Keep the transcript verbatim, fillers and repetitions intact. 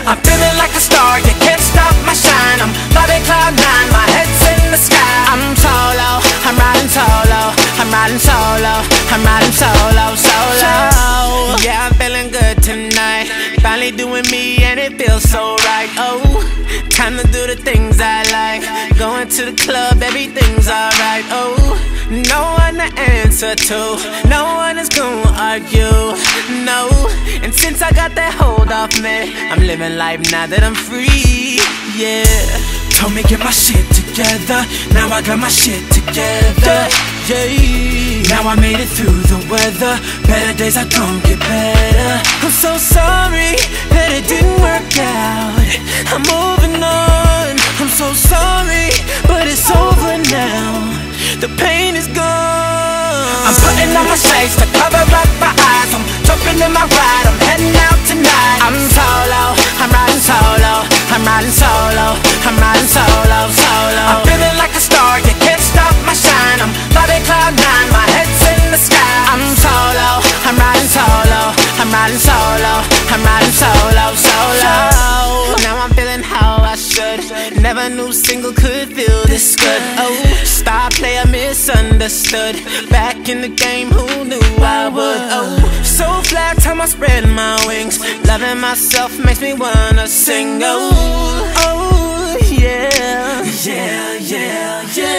I'm feeling like a star, you can't stop my shine. I'm flying cloud nine, my head's in the sky. I'm solo, I'm riding solo, I'm riding solo, I'm riding solo, solo. Yeah, I'm feeling good tonight, finally doing me and it feels so right. Oh, time to do the things I like, going to the club, everything's alright. Oh, no one to answer to, no one is gonna argue, no. And since I got that hold off me, I'm living life now that I'm free, yeah. Told me get my shit together, now I got my shit together, yeah. Now I made it through the weather, better days are gonna get better. I'm so sorry that it didn't work out, I'm moving on. I'm so sorry, but it's over now, the pain is gone. I'm putting on my shades to cover up my eyes, I'm jumping in my ride, I'm heading out tonight. I'm solo, I'm riding solo, I'm riding solo, I'm riding solo, solo. I'm feeling like a star, you can't stop my shine. I'm flying cloud nine, my head's in the sky. I'm solo, I'm riding solo, I'm riding solo, I'm riding solo, solo. Now I'm feeling how I should, never knew single could feel this good. Oh, star player misunderstood, back in the game, who knew I would? Oh, so fly, time I spread my wings, loving myself makes me wanna sing. Oh, oh, yeah, yeah, yeah, yeah.